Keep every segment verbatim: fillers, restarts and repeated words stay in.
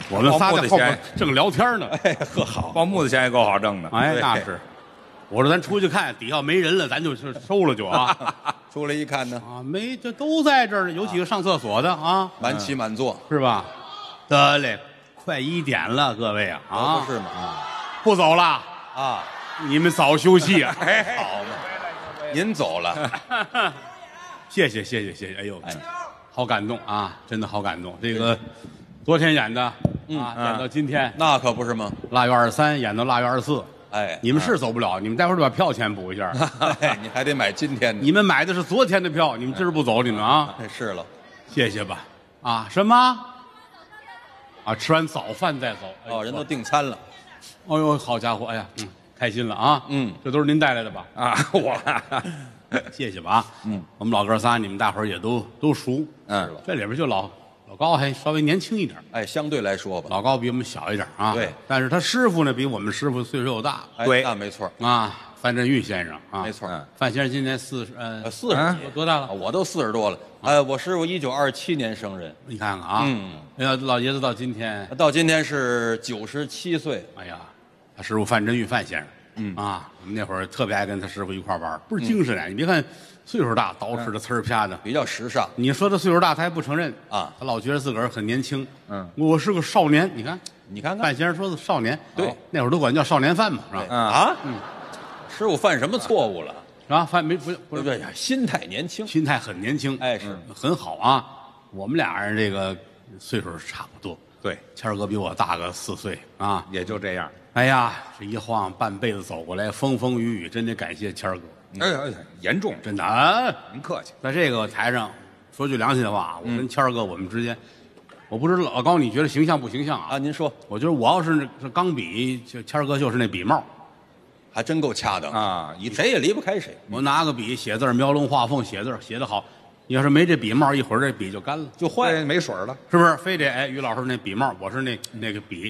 我们仨在后边正聊天呢。 哎，呵好， 报幕子钱也够好挣的。 哎，那是。我说咱出去看，底下没人了，咱就收了就啊。 出来一看呢， 啊，没，这都在这儿呢，有几个上厕所的啊， 满骑满坐， 是吧？得嘞，快一点了，各位啊，啊， 不是吗？ 不走了啊， 你们早休息啊。 哎，好嘛，您走了， 谢谢谢谢谢谢，哎呦，好感动啊，真的好感动。这个昨天演的啊，演到今天， 那可不是吗？ 腊月二十三演到腊月二十四。 哎， 你们是走不了，你们待会儿就把票钱补一下。 哎，你还得买今天的。 你们买的是昨天的票，你们今儿不走，你们啊？ 哎，是了， 谢谢吧。啊，什么？啊，吃完早饭再走。 哦，人都订餐了。 哎呦，好家伙，哎呀，嗯，开心了啊。 嗯， 这都是您带来的吧？ 啊，我， 谢谢吧啊。 嗯， 我们老哥仨，你们大伙儿也都都熟。 嗯， 这里边就老老高还稍微年轻一点。 哎，相对来说吧， 老高比我们小一点啊。 对， 但是他师傅呢，比我们师傅岁数又大。 哎对， 那没错啊，范振钰先生啊， 没错。 范先生今年四十呃四十几， 多大了？ 我都四十多了。哎，我师傅一九二七年生人， 你看看啊， 嗯， 哎呀，老爷子到今天， 到今天是九十七岁。 哎呀，他师傅范振钰范先生，嗯啊，我们那会儿特别爱跟他师傅一块玩，倍儿精神啊！你别看岁数大，捯饬的呲儿啪的， 比较时尚。 你说他岁数大，他还不承认啊， 他老觉得自个儿很年轻。 嗯， 我是个少年，你看， 你看看范先生说的少年， 对， 那会儿都管叫少年范嘛，是吧？ 啊，嗯，师傅犯什么错误了？ 是吧？范没不不是不对呀，心态年轻， 心态很年轻， 哎是很好啊。我们俩人这个岁数差不多， 对， 谦儿哥比我大个四岁啊。 也就这样。 哎呀，这一晃半辈子走过来，风风雨雨，真得感谢谦儿哥， 哎呀，严重， 真的啊。 您客气。 在这个台上，说句良心的话，我跟谦儿哥我们之间，我不知道老高你觉得形象不形象啊？ 啊，您说， 我觉得我要是那是钢笔，就谦儿哥就是那笔帽。 还真够恰当啊一谁也离不开谁。 我拿个笔写字儿，描龙画凤写字儿写得好，你要是没这笔帽，一会儿这笔就干了， 就坏了。 没水了。 是不是？非得哎，于老师那笔帽，我是那那个笔。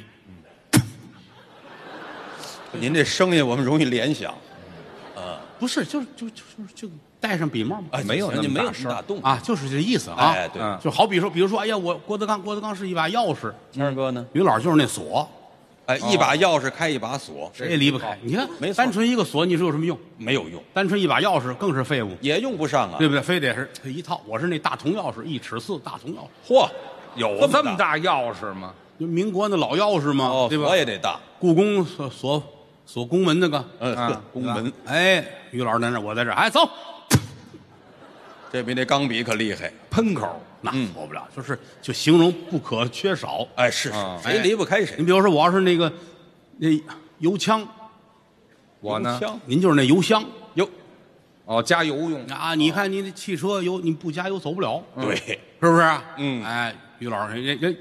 您这声音我们容易联想， 不是，就就就就就戴上笔帽嘛。 哎， 没有那么人家没有大什么大动静。 啊，就是这意思啊。 哎，对， 嗯就好比说，比如说，哎呀，我郭德纲，郭德纲是一把钥匙， 谦儿哥呢？ 于老师就是那锁， 哎，一把钥匙开一把锁， 谁也离不开。你看， 没错单纯一个锁，你说有什么用？ 没有用， 单纯一把钥匙更是废物， 也用不上啊。 对不对？非得是一套。我是那大铜钥匙，一尺四大铜钥匙， 嚯， 有这么大钥匙吗？ 就民国那老钥匙嘛， 哦， 对吧锁？也得大。 故宫锁锁锁宫门那个， 嗯， 啊宫门， 哎，于老师在那儿，我在这儿，哎，走， 这比那钢笔可厉害。 喷口。 那错不了，就是就形容不可缺少。 哎，是啊谁离不开谁您。比如说，我要是那个那油枪， 我呢？ 枪您就是那油箱哟， 哦，加油用。 啊。你看你的汽车油，你不加油走不了， 对， 是不是？ 嗯哎，于老师，人人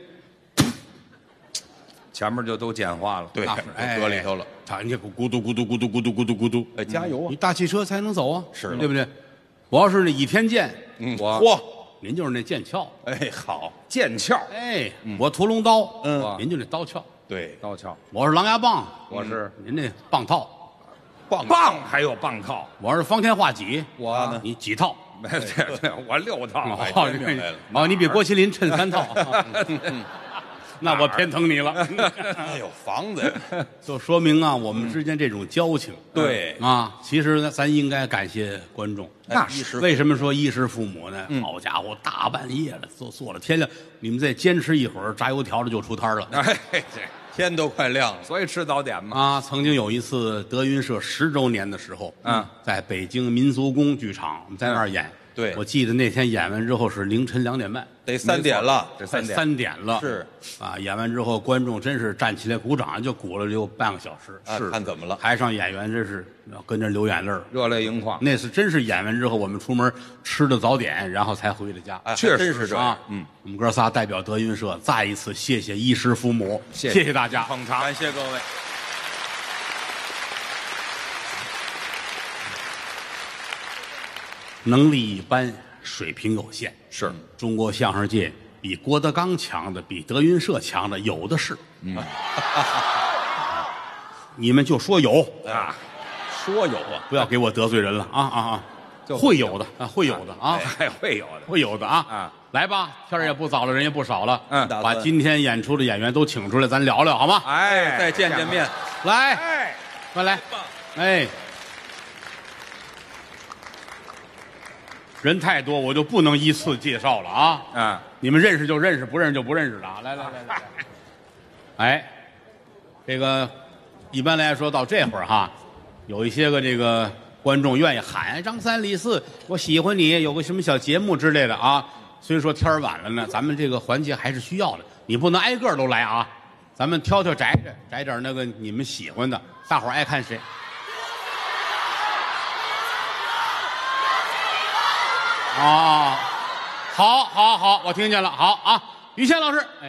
前面就都简化了。 对， 那是哎搁里头了。 他你咕嘟咕嘟咕嘟咕嘟咕嘟咕嘟， 哎，加油啊你！大汽车才能走啊， 是了对不对？我要是那倚天剑， 嗯， 我嚯， 您就是那剑鞘， 哎，好， 剑鞘， 哎，我屠龙刀， 嗯您就那刀鞘， 对， 刀鞘。 我是狼牙棒， 我是您那棒套， 棒棒，还有棒套。 我是方天画戟， 我呢？ 你几套？ 对对，我六套。 哎哦， 真明白了哦，你比郭麒麟趁三套，那我偏疼你了。 哎呦，房子， 就说明啊，我们之间这种交情， 对啊，其实呢，咱应该感谢观众。 那是为什么说衣食父母呢？好家伙，大半夜的做做了天亮，你们再坚持一会儿，炸油条的就出摊了。 哎，这天都快亮了。 所以吃早点嘛。 啊，曾经有一次德云社十周年的时候， 嗯， 在北京民俗宫剧场，我们在那儿演。 对我记得那天演完之后是凌晨两点半， 得三点了， 这三点。 三点了。 是啊，演完之后，观众真是站起来鼓掌，就鼓了有半个小时。 啊是看怎么了？ 台上演员真是要跟着流眼泪儿。 热泪盈眶。 那是真是演完之后，我们出门吃的早点，然后才回的家。 哎， 确实还真是这样啊。， 嗯， 我们哥仨代表德云社再一次谢谢衣食父母， 谢谢谢大家。 捧场。 感谢各位。 能力一般，水平有限。 是中国相声界比郭德纲强的，比德云社强的有的是。嗯，你们就说有， 啊， 说有啊， 不要给我得罪人了啊啊啊！ 会有的啊，会有的啊， 还会有的， 会有的啊。 啊， 来吧，天儿也不早了，人也不少了， 嗯把今天演出的演员都请出来，咱聊聊好吗？ 哎， 再见见面。 来， 哎， 快来，哎，人太多，我就不能依次介绍了啊。 啊， 你们认识就认识，不认识就不认识了啊。来来来来来，哎，这个一般来说到这会儿哈，有一些个这个观众愿意喊张三李四，我喜欢你，有个什么小节目之类的啊。虽说天儿晚了呢，咱们这个环节还是需要的，你不能挨个都来啊。咱们挑挑摘摘，摘点那个你们喜欢的，大伙儿爱看谁？啊，好，好，好，我听见了，好啊，于谦老师，哎，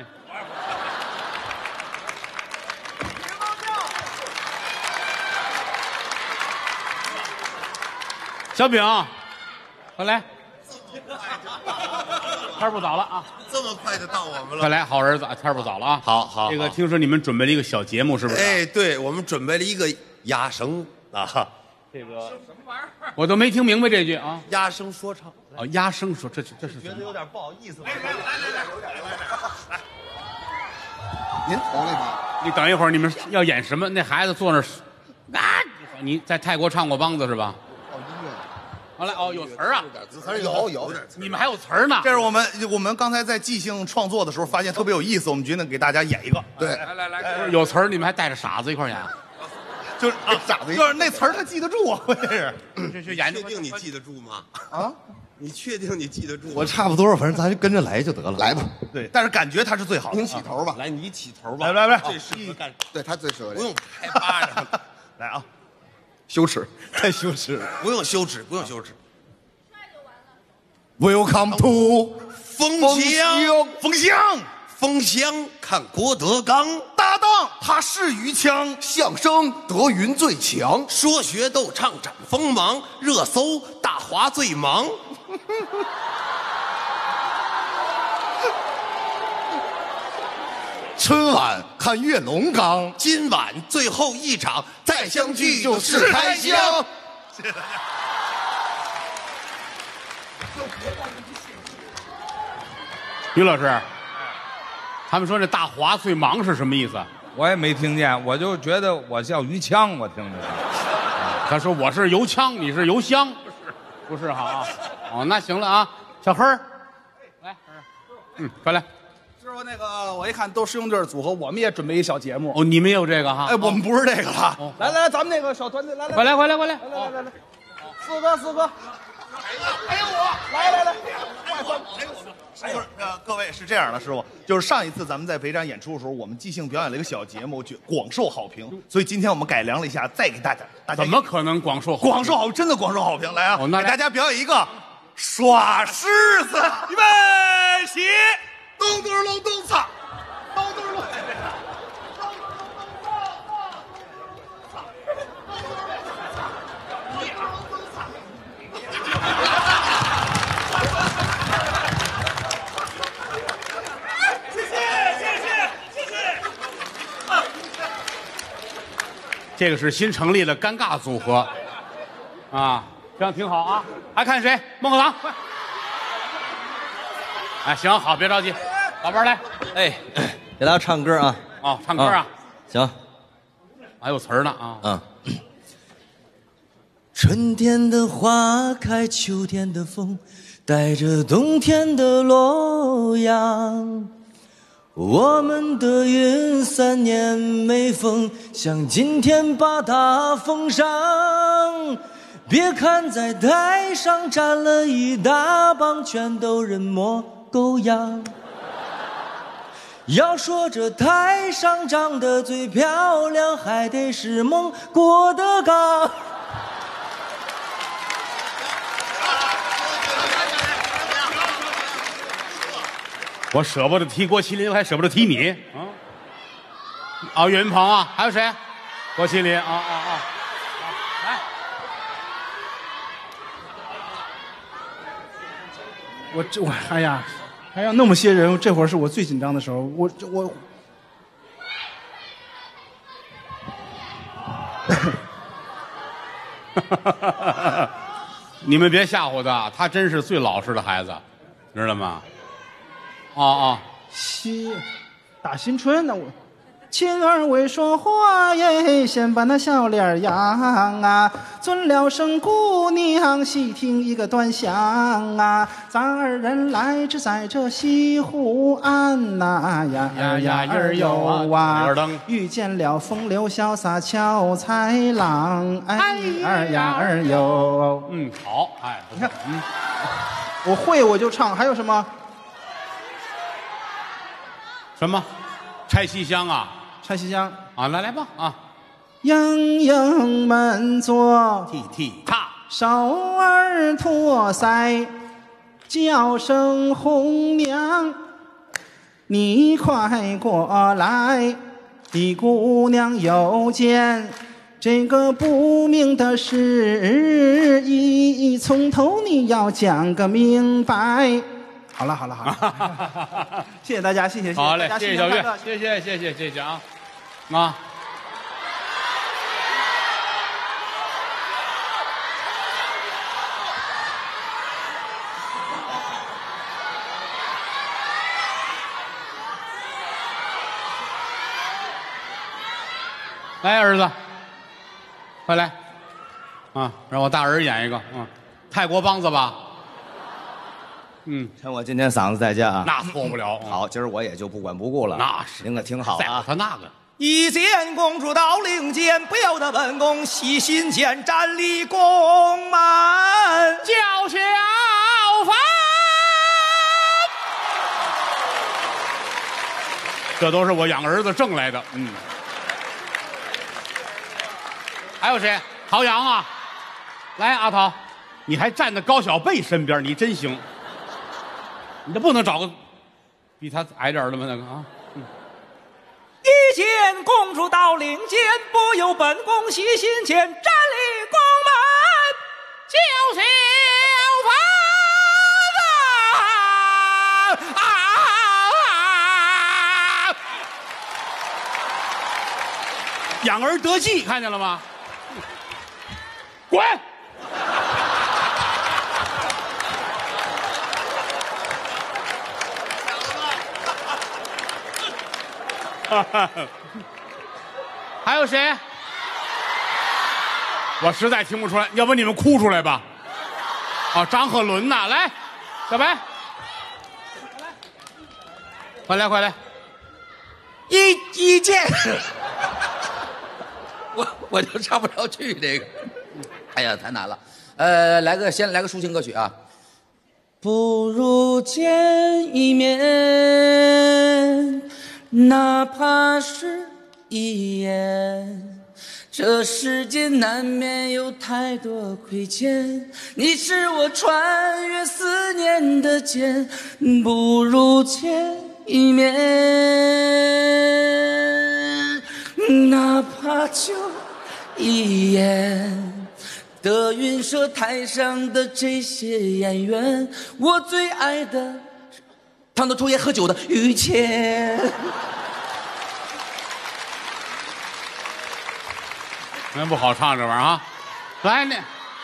小饼，快来，天儿不早了啊， 这么快就到我们了。 快来，好儿子，天儿不早了啊， 好好这个好听说你们准备了一个小节目，是不是？ 哎，对，我们准备了一个压声啊， 这个我都没听明白这句啊。 压声说唱。 哦，压声说，这这是什么？ 有点不好意思。来来来来来，您头来吧。 你等一会儿，你们要演什么？那孩子坐那儿，啊！你在泰国唱过梆子是吧？ 哦，音乐。 好来，哦，有词儿啊， 还是有有点。 你们还有词儿呢？ 这是我们我们刚才在即兴创作的时候发现特别有意思，我们决定给大家演一个。 对， 来来来， 有词儿，你们还带着傻子一块儿演啊？ 就是啊， 傻子一就是那词儿他记得住啊，关键是这是演确定你记得住吗？ 啊， 你确定你记得住吗？ 我差不多，反正咱就跟着来就得了。 来吧， 对，但是感觉他是最好的。 您起头吧。 来，你起头吧。 来来来， 最适合干，对他最适合这个。不用拍巴掌， 来啊， 羞耻，太羞耻了。 不用羞耻，不用羞耻。 Welcome to 封箱， 封箱封箱看郭德纲搭档，他是于谦， 相声德云最强， 说学逗唱展锋芒，热搜大华最忙。 春晚看岳龙岗， 今晚最后一场再相聚就是开箱。 于老师，他们说这大华最忙是什么意思？ 我也没听见，我就觉得我叫于枪，我听着。 他说我是油枪，你是油香，不是？不是哈啊？哦，那行了啊，小黑儿，来，嗯，快来。 师傅，那个我一看都师兄弟组合，我们也准备一小节目。 哦，你们也有这个哈？ 哎，我们不是这个了。 来来来，咱们那个小团队，来来快来，快来，快来！ 来来来来，四哥四哥，还有我，来来来，快快，还有我们。 就是呃，各位是这样的，师傅，就是上一次咱们在北展演出的时候，我们即兴表演了一个小节目，就广受好评，所以今天我们改良了一下，再给大家，大家怎么可能广受好评广受好评？真的广受好评！来啊， 哦那来给大家表演一个耍狮子，预备起，咚咚隆咚锵，咚咚隆。 这个是新成立的尴尬组合，啊，这样挺好啊。还看谁？孟鹤堂，快！哎，行，好，别着急，老伴儿来。 哎，给大家唱歌啊！ 哦，唱歌啊， 啊行， 还有词儿呢啊。 嗯。春天的花开，秋天的风，带着冬天的洛阳。我们的云三年没风，想今天把它封上。别看在台上站了一大帮，全都人模狗样。要说这台上长得最漂亮，还得是孟郭德纲。 我舍不得提郭麒麟，我还舍不得提你啊！啊，岳云鹏啊，还有谁？郭麒麟啊啊啊！来， 我这我哎呀，哎呀，那么些人，这会儿是我最紧张的时候。我这我， 你们别吓唬他，他真是最老实的孩子，知道吗？哦哦， 新大新春呢，我亲儿未说话耶，先把那笑脸扬啊，尊了声姑娘，细听一个端详啊，咱二人来至在这西湖岸呐，呀呀呀儿哟啊，遇见了风流潇洒俏才郎，哎儿呀儿哟， 嗯，好，哎， 你看，嗯，我会我就唱，还有什么？ 什么？拆西厢啊？ 拆西厢啊，来来吧啊！ 莺莺们坐， 踢踢踏， 手儿托腮，叫声红娘，你快过来！李姑娘有件这个不明的事，一从头你要讲个明白。好了好了好了，谢谢大家，谢谢谢谢好嘞， 大家， 谢谢小岳，谢谢谢谢谢谢啊啊！来，儿子，快来啊！让我大儿子演一个，嗯，泰国梆子吧。嗯， 趁我今天嗓子在家啊， 那错不了。 好，今儿我也就不管不顾了。 那是， 您可听好啊。 他那个一见公主到令间，不由得本宫细心间，站立宫门叫小房。这都是我养儿子挣来的。嗯，还有谁？陶阳啊，来，阿陶，你还站在高小贝身边，你真行。你这不能找个比他矮点的吗？那个啊，嗯、 一见公主到令间，不由本宫细心间，站立宫门叫小房啊！啊养儿得计，看见了吗？滚！还有谁？我实在听不出来，要不你们哭出来吧？啊，张鹤伦呐，来，小白，快来快来！ 一一见，我我就唱不着去这个，哎呀，太难了。呃，来个先来个抒情歌曲啊。不如见一面，哪怕是一眼，这世间难免有太多亏欠，你是我穿越思念的剑，不如见一面，哪怕就一眼。德云社台上的这些演员，我最爱的唱得出也喝酒的于谦。 那不好唱这玩意儿啊！来那，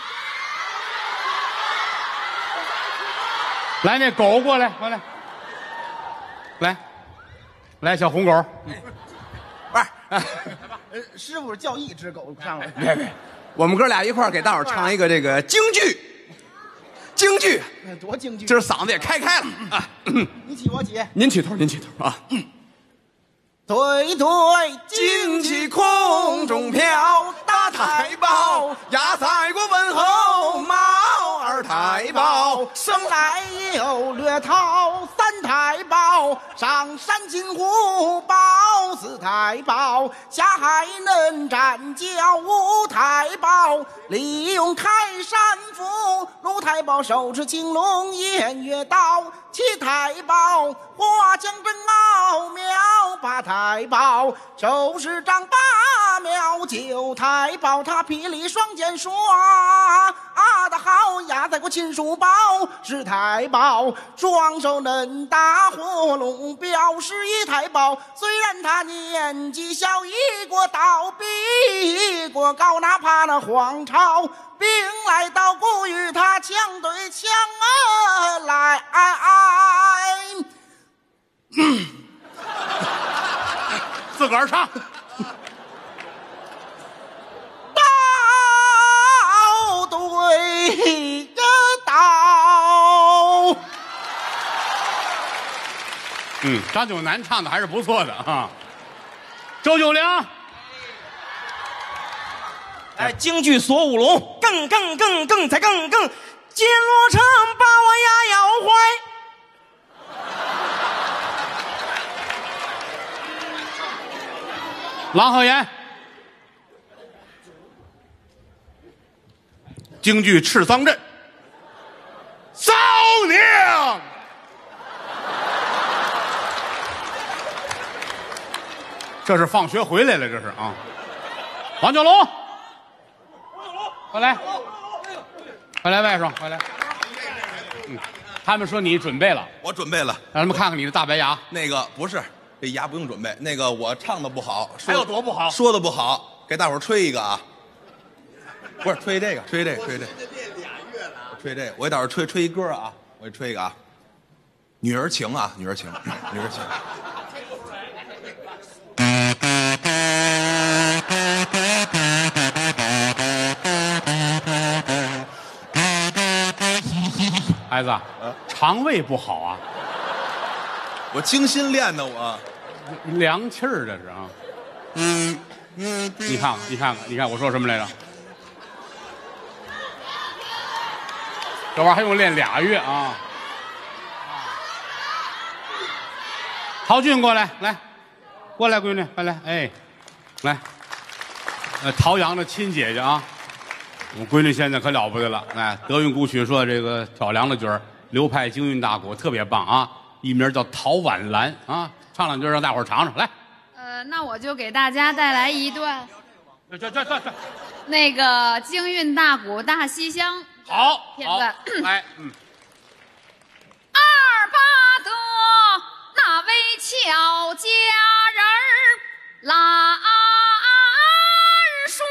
来那狗过来，过来，来，来小红狗。 不是， 呃，师傅叫一只狗上来。 别别，我们哥俩一块儿给大伙儿唱一个这个京剧，京剧， 多京剧！ 今儿嗓子也开开了啊！ 你起我起， 您起头，您起头啊！ 对对， 旌旗空中飘，大太保压在过问候毛二太保， 生来有略逃三太保，上山金虎保四太保，下海能战叫五太保，利用开山斧陆太保手持青龙偃月刀，七太保花枪真奥妙，八太保手持丈八苗，九太保他霹雳双剑耍啊的好，压在过秦叔宝，是太保，双手能打火龙，表示一太保。虽然他年纪小，一过刀比一过高，哪怕那皇朝兵来到古与他枪对枪而来。嗯， 自个儿唱。 刀对着刀。 嗯，张九南唱的还是不错的啊。周九良， 哎，京剧锁五龙，更更更更才更更，金罗城把我呀要坏。 郎鹤炎， 京剧《赤桑镇》，嫂娘。 这是放学回来了，这是啊。王九龙，快来，快来，外甥，快来。嗯，他们说你准备了， 我准备了， 让他们看看你的大白牙。 那个不是，这牙不用准备。那个我唱的不好， 还有多不好？ 说的不好，给大伙儿吹一个啊。不是吹这个，吹这个，吹这个。吹这个，我给大伙儿吹吹一歌啊，我给吹一个啊。女儿情啊，女儿情，女儿情。 孩子，肠胃不好啊？ 我精心练的，我凉气儿这是啊。嗯嗯，你看看，你看看，你看我说什么来着？这玩意儿还用练俩月啊！陶俊过来，来，过来，闺女，快来，哎，来，呃，陶阳的亲姐姐啊。我闺女现在可了不得了，哎，德云古曲社这个挑梁的角儿，流派京韵大鼓特别棒啊，艺名叫陶婉兰啊，唱两句让大伙儿尝尝来。 呃，那我就给大家带来一段这这这这这那个京韵大鼓大西厢好片段。 哎，嗯， 二八的那位俏佳人儿兰梳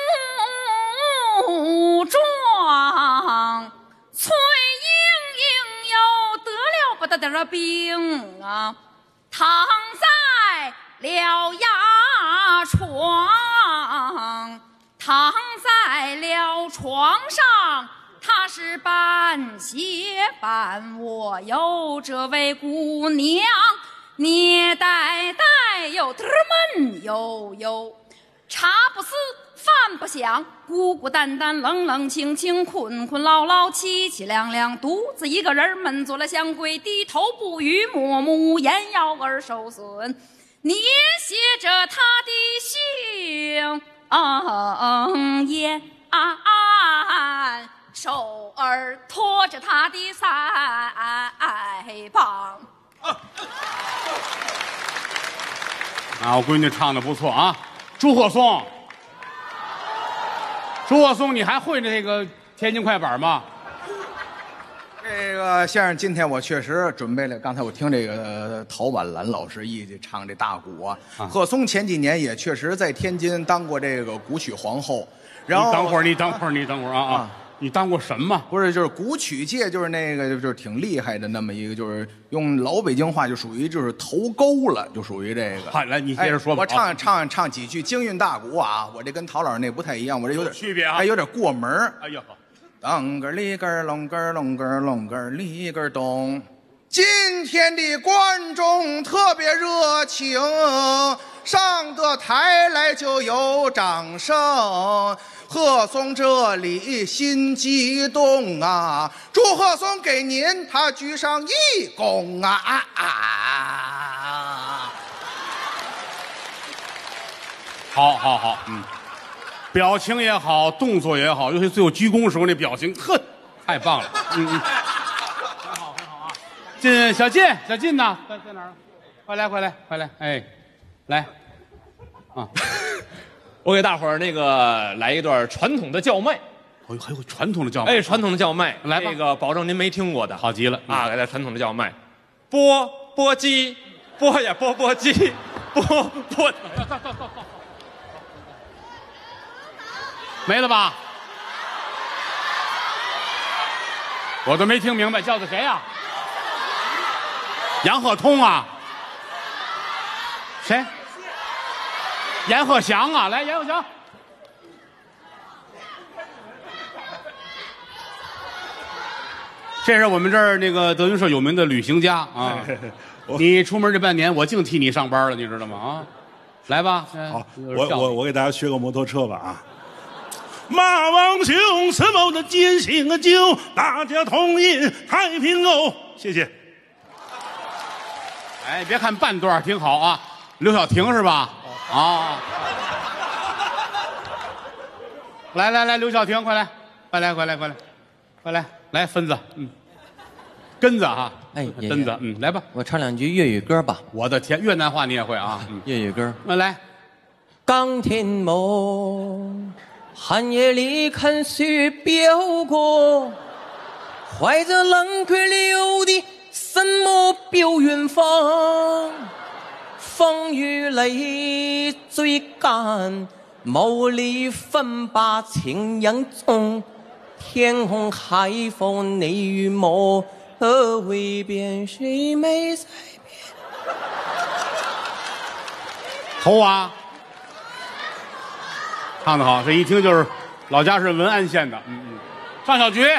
妆，翠莺莺又得了不得的病啊，躺在了牙床，躺在了床上，她是半斜半卧，有这位姑娘捏呆呆又嘚闷悠悠，茶不思饭不想，孤孤单单冷冷清清，困困劳劳凄凄凉凉，独自一个人闷坐了香柜，低头不语，默默无言，腰儿受损，捏写着他的姓言，手儿托着他的腮帮。 啊，我闺女唱的不错啊，朱鹤松，朱鹤松，你还会这个天津快板吗？ 这个先生，今天我确实准备了。刚才我听这个陶婉兰老师一起唱这大鼓啊， 啊贺松前几年也确实在天津当过这个古曲皇后。然后你等会儿，你等会儿，你等会儿啊啊！你当过什么？ 不是，就是古曲界，就是那个，就是挺厉害的那么一个，就是用老北京话就属于就是头钩了，就属于这个。 好，来你接着说吧。 哎、我唱唱唱几句京韵大鼓啊，我这跟陶老师那不太一样，我这有点区别啊， 还有点过门儿。 哎呀， 当个里个隆个隆个隆个里个咚。今天的观众特别热情，上得台来就有掌声。贺松这里心激动啊，祝贺松给您他鞠上一躬啊啊啊！ 好好好，嗯，表情也好，动作也好，尤其最后鞠躬时候那表情，呵，太棒了，嗯嗯，很好很好啊。进小进，小进呐，在在哪儿？快来快来快来，哎，来，啊。 我给大伙儿那个来一段传统的叫卖， 哦，还有传统的叫卖， 哎，传统的叫卖， 来吧这个保证您没听过的， 好极了啊！来，传统的叫卖，钵钵鸡，钵呀钵钵鸡，钵钵， 没了吧？我都没听明白，叫的谁呀、啊？杨鹤通啊？谁？阎鹤祥啊！来，阎鹤祥。这是我们这儿那个德云社有名的旅行家啊！你出门这半年，我净替你上班了，你知道吗？啊，来吧， 好，我我我给大家学个摩托车吧啊！马王兄是否的艰辛的酒，大家同饮太平哦。谢谢。 哎，别看半段挺好啊，刘晓婷是吧？啊！来来来，刘晓婷，快来，快来，快来，快来，快来，来分子，嗯，根子哈， 哎， 根子，嗯，来吧， 我唱两句粤语歌吧。 我的天，越南话你也会啊？嗯、 粤语歌， 那来， 钢天梦。寒夜里看雪飘过，怀着冷却流的什么飘远方？风雨里追赶，雾里分把情人踪。天空海风你与我，何为变谁没在变？ 头啊！唱得好，这一听就是老家是文安县的。嗯嗯，上小菊，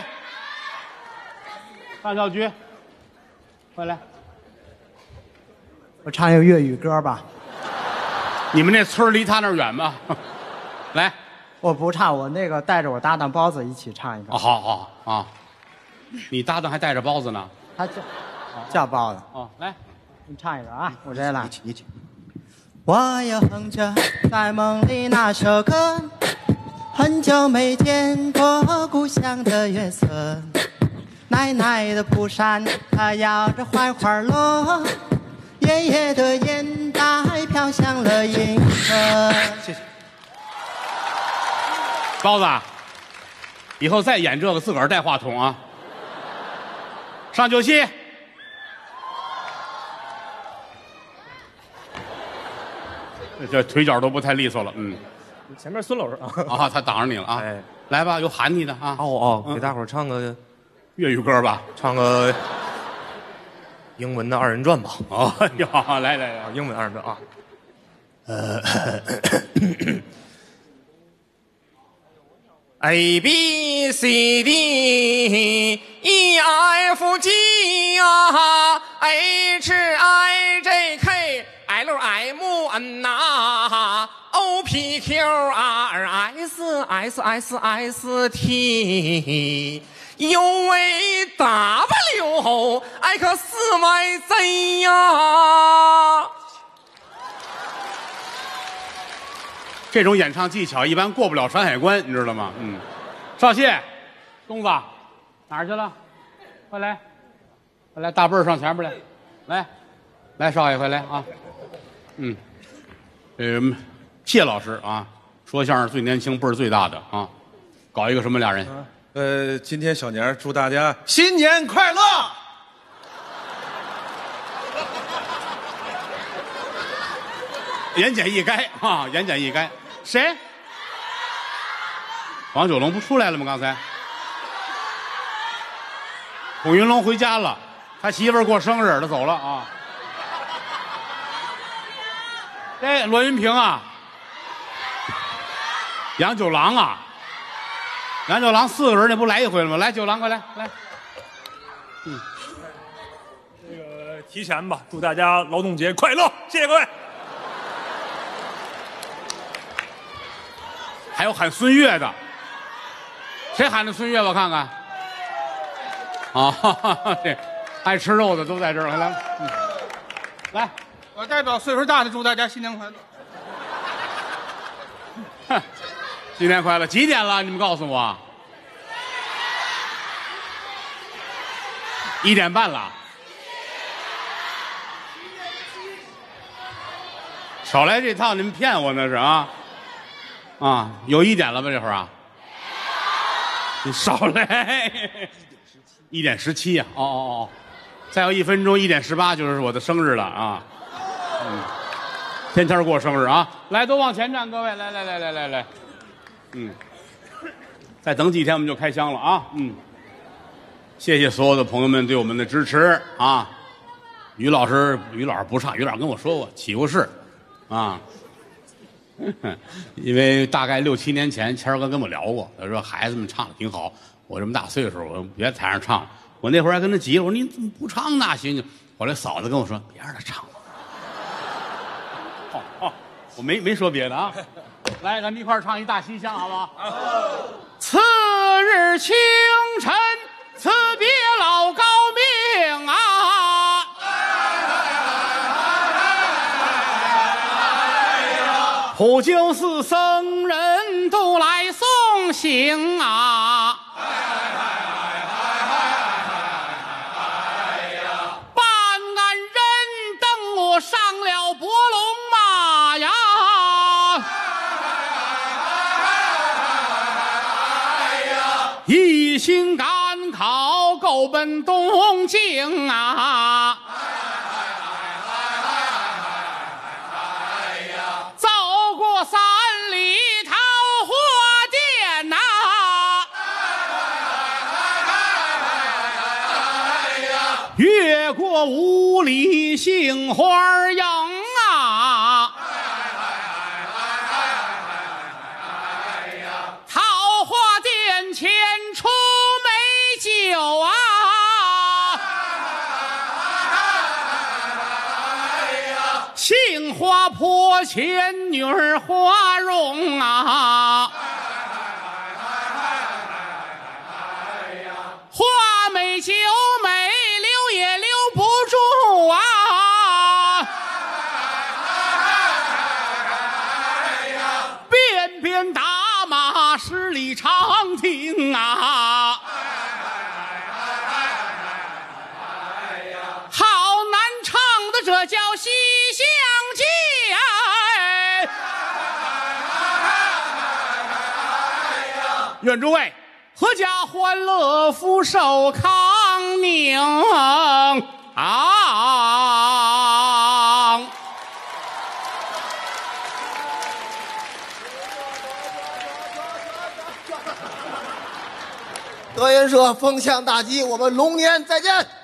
上小菊，快来， 我唱一个粤语歌吧。 你们那村离他那儿远吗？来， 我不唱，我那个带着我搭档包子一起唱一个。 哦，好好啊，你搭档还带着包子呢？ 他叫叫包子。 哦，来， 你唱一个啊，我这来。 一起一起。 我又哼着在梦里那首歌，很久没见过故乡的月色。奶奶的蒲扇它摇着槐花落，爷爷的烟袋飘向了银河。 谢谢。包子，以后再演这个自个儿带话筒啊。上九七。这腿脚都不太利索了，嗯。 前面孙老师啊， 啊，他挡着你了啊！ 哎， 来吧，有喊你的啊！ 哦哦，给大伙儿唱个粤语歌吧， 唱个英文的二人转吧。 哦哟，来来来， 英文二人转啊。呃 ，A B C D E F G 啊 ，H I J K L M N 啊 ，O P Q R S S S S T U V W X Y Z 呀。 这种演唱技巧一般过不了山海关，你知道吗？嗯。少谢，东子哪儿去了？快来，快来，大辈儿上前边来，来，来，少爷快来啊！嗯，这个谢老师啊，说相声最年轻，辈儿最大的啊，搞一个什么俩人？ 呃，今天小年祝大家新年快乐！ 言简意赅啊，言简意赅。谁？王九龙不出来了吗？刚才，孔云龙回家了，他媳妇儿过生日，他走了啊。哎，罗云平啊，杨九郎啊，杨九郎四个人，那不来一回了吗？来，九郎快来来。嗯， 这个提前吧，祝大家劳动节快乐，谢谢各位。 还有喊孙越的，谁喊的孙越？我看看。啊，哈哈这爱吃肉的都在这儿，来，嗯、来， 我代表岁数大的祝大家新年快乐。 哼，新年快乐！几点了？你们告诉我。一点半了。少来这套，你们骗我那是啊。啊，有一点了吧？这会儿啊， 你少来，一点十七呀！哦哦哦，再有一分钟，一点十八就是我的生日了啊！嗯，天天过生日啊！来，都往前站，各位，来来来来来来，嗯，再等几天我们就开箱了啊！嗯，谢谢所有的朋友们对我们的支持啊！于老师，于老师不唱，于老师跟我说过，起过誓啊。因为大概六七年前，谦儿哥跟我聊过，他说孩子们唱的挺好，我这么大岁数，我别在台上唱了。我那会儿还跟他急了，我说你怎么不唱呢？行行。后来嫂子跟我说，别让他唱了。哦哦，我没没说别的啊。来，咱们一块儿唱一大西厢，好不好？次日清晨，辞别老高明啊。普救寺僧人都来送行啊！办案人等我上了伯龙马呀！一心赶考，够奔东京啊！三里桃花店呐、啊，越过五里杏花营啊，桃花店前出美酒啊，杏花坡前女儿花容啊，花美酒美留也留不住啊，鞭鞭打马十里长亭啊，好难唱的这叫西厢记。愿诸位阖家欢乐，福寿康宁啊！ 德云社风向大吉，我们龙年再见。